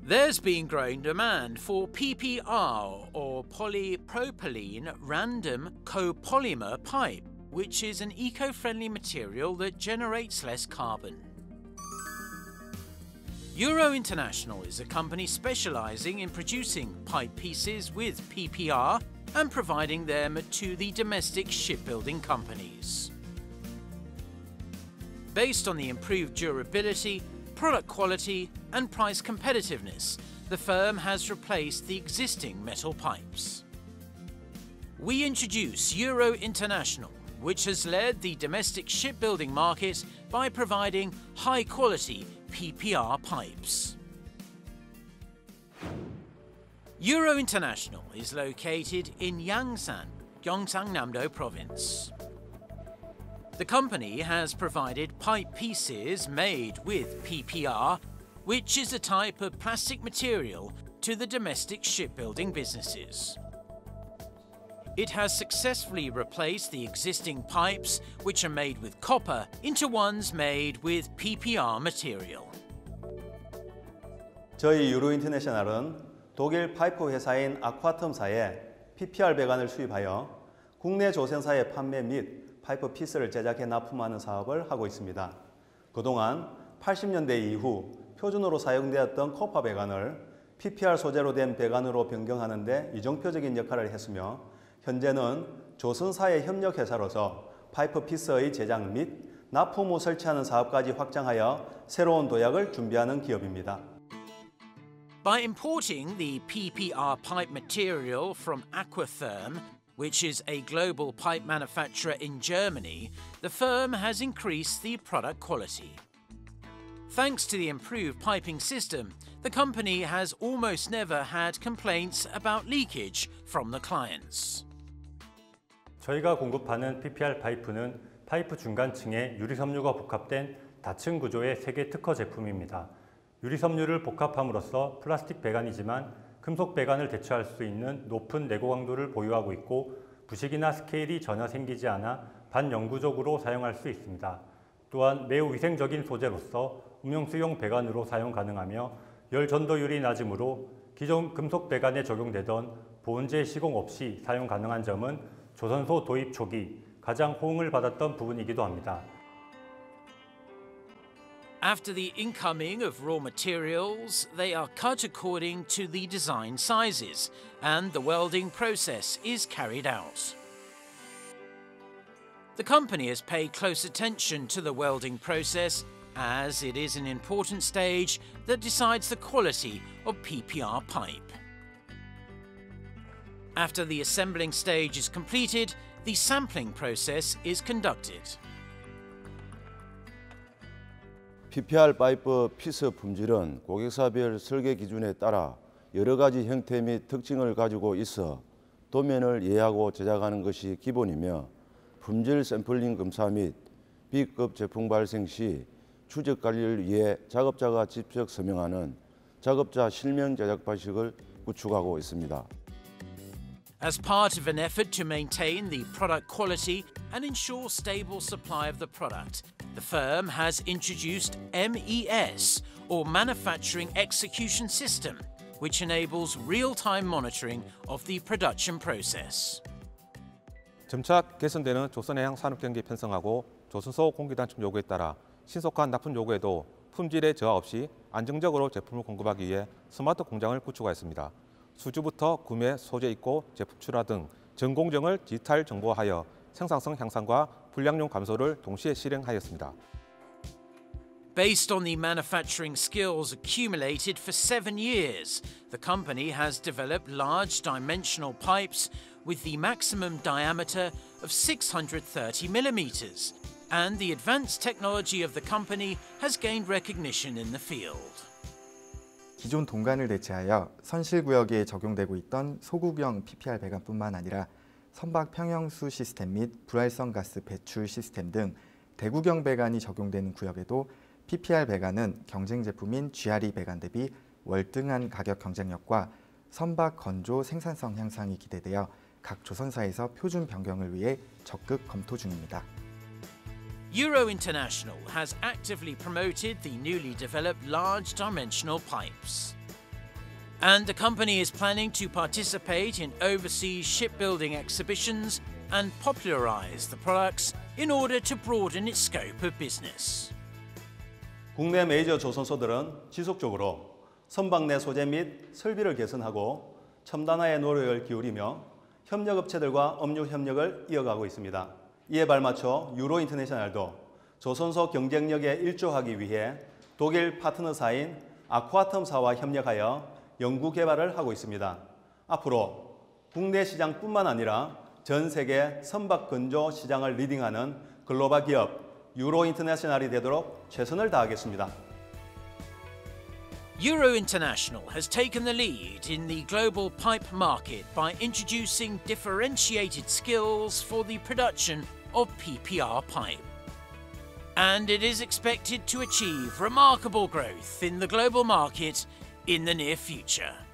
There's been growing demand for PPR, or polypropylene random copolymer pipe, which is an eco-friendly material that generates less carbon. Euro International is a company specializing in producing pipe pieces with PPR and providing them to the domestic shipbuilding companies. Based on the improved durability, product quality and price competitiveness, the firm has replaced the existing metal pipes. We introduce Euro International, which has led the domestic shipbuilding market by providing high-quality PPR pipes. Euro International is located in Yangsan, Gyeongsang-Namdo Province. The company has provided pipe pieces made with PPR, which is a type of plastic material, to the domestic shipbuilding businesses. It has successfully replaced the existing pipes, which are made with copper, into ones made with PPR material. 저희 유로인터내셔널은 독일 파이프 회사인 아쿠아텀사에 PPR 배관을 수입하여 국내 조선사의 판매 및 파이프 피스를 제작해 납품하는 사업을 하고 있습니다. 그동안 80년대 이후 표준으로 사용되었던 코파 배관을 PPR 소재로 된 배관으로 변경하는 데 이정표적인 역할을 했으며 현재는 조선사의 협력회사로서 파이프 피스의 제작 및 납품 후 설치하는 사업까지 확장하여 새로운 도약을 준비하는 기업입니다. By importing the PPR pipe material from Aquatherm, which is a global pipe manufacturer in Germany, the firm has increased the product quality. Thanks to the improved piping system, the company has almost never had complaints about leakage from the clients. 저희가 공급하는 PPR 파이프는 파이프 중간층에 유리섬유가 복합된 다층 구조의 세계 특허 제품입니다. 유리섬유를 복합함으로써 플라스틱 배관이지만 금속 배관을 대체할 수 있는 높은 내고 강도를 보유하고 있고 부식이나 스케일이 전혀 생기지 않아 반영구적으로 사용할 수 있습니다. 또한 매우 위생적인 소재로서 음용수용 배관으로 사용 가능하며 열 전도율이 낮으므로 기존 금속 배관에 적용되던 보온재 시공 없이 사용 가능한 점은 조선소 도입 초기 가장 호응을 받았던 부분이기도 합니다. After the incoming of raw materials, they are cut according to the design sizes, and the welding process is carried out. The company has paid close attention to the welding process, as it is an important stage that decides the quality of PPR pipe. After the assembling stage is completed, the sampling process is conducted. PPR 파이프 피스 품질은 고객사별 설계 기준에 따라 여러 가지 형태 및 특징을 가지고 있어 도면을 이해하고 제작하는 것이 기본이며 품질 샘플링 검사 및 B급 제품 발생 시 추적 관리를 위해 작업자가 직접 서명하는 작업자 실명 제작 방식을 구축하고 있습니다. As part of an effort to maintain the product quality and ensure stable supply of the product, the firm has introduced MES, or Manufacturing Execution System, which enables real-time monitoring of the production process. 점차 개선되는 조선해양 산업경제 편성하고 조선소 공기단축 요구에 따라 신속한 납품 요구에도 품질의 저하 없이 안정적으로 제품을 공급하기 위해 스마트 공장을 구축하였습니다. 수주부터 구매, 소재 입고, 제품 출하 등 전 공정을 디지털 정보화하여 생산성 향상과 불량용 감소를 동시에 실행하였습니다. Based on the manufacturing skills accumulated for 7 years, the company has developed large dimensional pipes with the maximum diameter of 630 millimeters, and the advanced technology of the company has gained recognition in the field. 기존 동관을 대체하여 선실구역에 적용되고 있던 소국형 PPR 배관뿐만 아니라 선박 평형수 시스템 및 불활성 가스 배출 시스템 등 대구경 배관이 적용되는 구역에도 PPR 배관은 경쟁 제품인 GRE 배관 대비 월등한 가격 경쟁력과 선박 건조 생산성 향상이 기대되어 각 조선사에서 표준 변경을 위해 적극 검토 중입니다. Euro International has actively promoted the newly developed large dimensional pipes. And the company is planning to participate in overseas shipbuilding exhibitions and popularize the products in order to broaden its scope of business. 국내 메이저 조선소들은 지속적으로 선박 내 소재 및 설비를 개선하고 첨단화에 노력을 기울이며 협력업체들과 업무 협력을 이어가고 있습니다. 이에 발맞춰 유로 인터내셔널도 조선소 경쟁력에 일조하기 위해 독일 파트너사인 아쿠아텀사와 협력하여 연구 개발을 하고 있습니다. 앞으로 국내 시장뿐만 아니라 전 세계 선박 건조 시장을 리딩하는 글로벌 기업 유로 인터내셔널이 되도록 최선을 다하겠습니다. Euro International has taken the lead in the global pipe market by introducing differentiated skills for the production of PPR pipe. And it is expected to achieve remarkable growth in the global market in the near future.